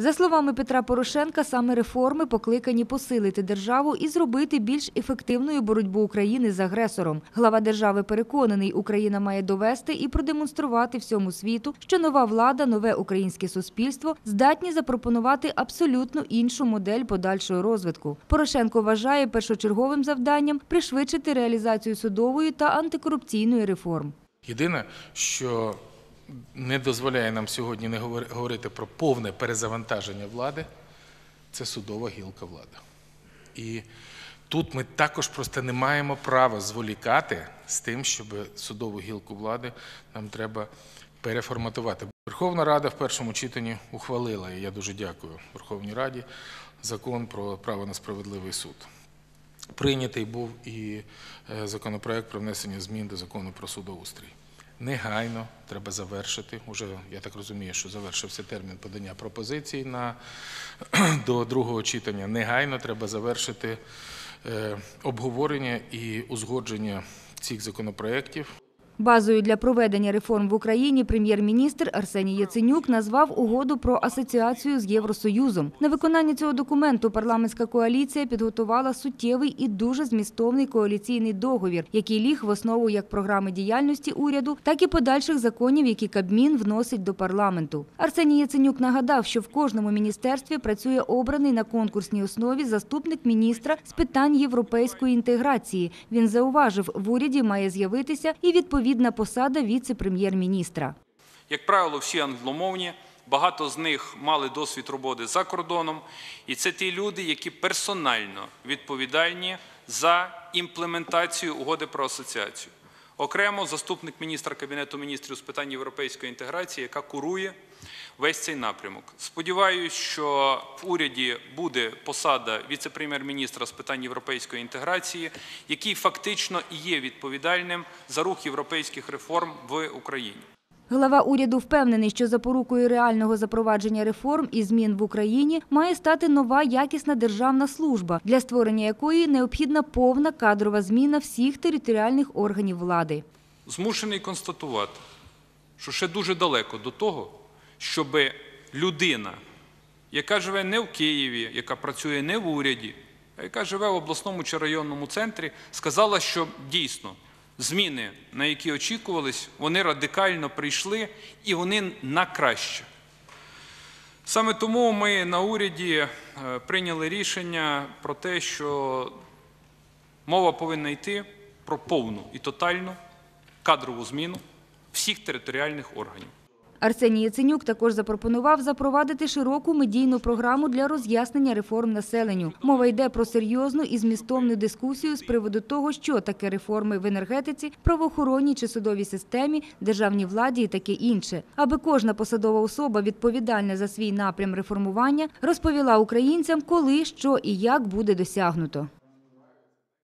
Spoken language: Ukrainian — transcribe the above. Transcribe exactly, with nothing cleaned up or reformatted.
За словами Петра Порошенка, саме реформи покликані посилити державу і зробити більш ефективною боротьбу України з агресором. Глава держави переконаний, Україна має довести і продемонструвати всьому світу, що нова влада, нове українське суспільство здатні запропонувати абсолютно іншу модель подальшого розвитку. Порошенко вважає першочерговим завданням пришвидшити реалізацію судової та антикорупційної реформ. Єдине, що не дозволяє нам сьогодні не говорити про повне перезавантаження влади, це судова гілка влади. І тут ми також просто не маємо права зволікати з тим, щоб судову гілку влади нам треба переформатувати. Верховна Рада в першому читанні ухвалила, і я дуже дякую Верховній Раді, закон про право на справедливий суд. Прийнятий був і законопроект про внесення змін до закону про судоустрій. Негайно треба завершити, уже, я так розумію, що завершився термін подання пропозицій на, до другого читання, негайно треба завершити е, обговорення і узгодження цих законопроєктів. Базою для проведення реформ в Україні прем'єр-міністр Арсеній Яценюк назвав угоду про асоціацію з Євросоюзом. На виконання цього документу парламентська коаліція підготувала суттєвий і дуже змістовний коаліційний договір, який ліг в основу як програми діяльності уряду, так і подальших законів, які Кабмін вносить до парламенту. Арсеній Яценюк нагадав, що в кожному міністерстві працює обраний на конкурсній основі заступник міністра з питань європейської інтеграції. Він зауважив, в уряді має з'явитися і відповідна посада віце-прем'єр-міністра. Як правило, всі англомовні, багато з них мали досвід роботи за кордоном. І це ті люди, які персонально відповідальні за імплементацію угоди про асоціацію. Окремо заступник міністра Кабінету міністрів з питань європейської інтеграції, яка курує весь цей напрямок. Сподіваюсь, що в уряді буде посада віце-прем'єр-міністра з питань європейської інтеграції, який фактично і є відповідальним за рух європейських реформ в Україні. Глава уряду впевнений, що запорукою реального запровадження реформ і змін в Україні має стати нова якісна державна служба, для створення якої необхідна повна кадрова зміна всіх територіальних органів влади. Змушений констатувати, що ще дуже далеко до того, щоб людина, яка живе не в Києві, яка працює не в уряді, а яка живе в обласному чи районному центрі, сказала, що дійсно зміни, на які очікувались, вони радикально прийшли і вони на краще. Саме тому ми на уряді прийняли рішення про те, що мова повинна йти про повну і тотальну кадрову зміну всіх територіальних органів. Арсеній Яценюк також запропонував запровадити широку медійну програму для роз'яснення реформ населенню. Мова йде про серйозну і змістовну дискусію з приводу того, що таке реформи в енергетиці, правоохоронній чи судовій системі, державній владі і таке інше. Аби кожна посадова особа, відповідальна за свій напрям реформування, розповіла українцям, коли, що і як буде досягнуто.